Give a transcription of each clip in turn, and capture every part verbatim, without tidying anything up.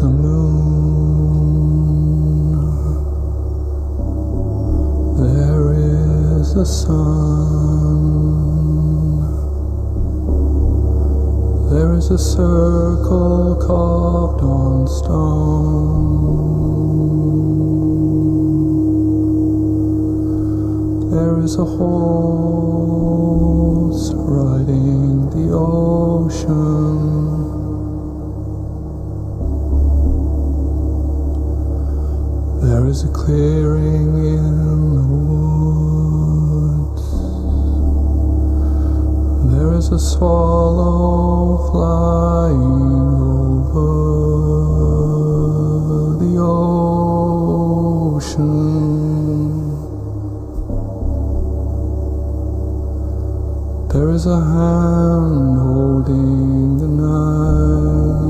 a moon, there is a sun, there is a circle carved on stone, there is a horse riding the ocean. There is a clearing in the woods. There is a swallow flying over the ocean. There is a hand holding the knife.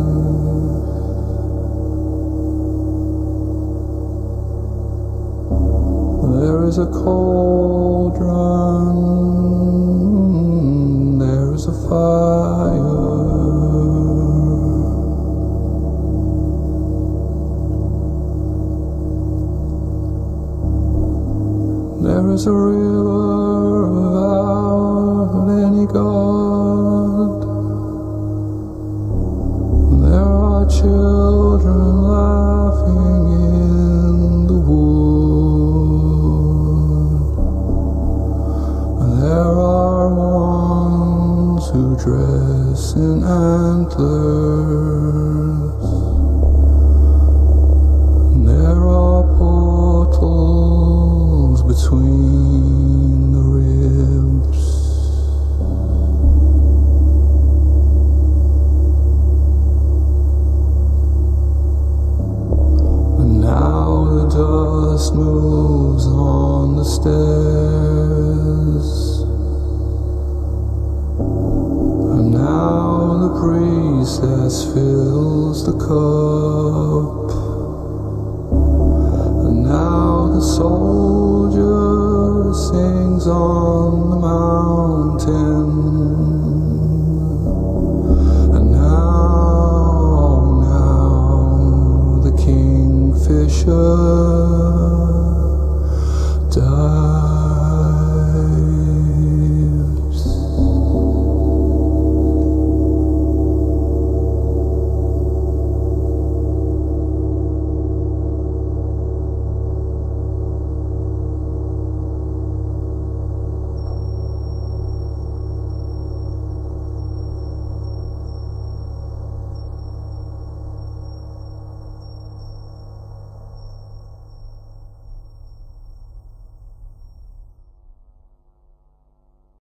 There is a cauldron, there is a fire. There is a river without any God. There are children laughing in the wood. There are ones who dress in antlers. There are portals between the ribs. And now the dust moves on the stairs. And now the priestess fills the cup.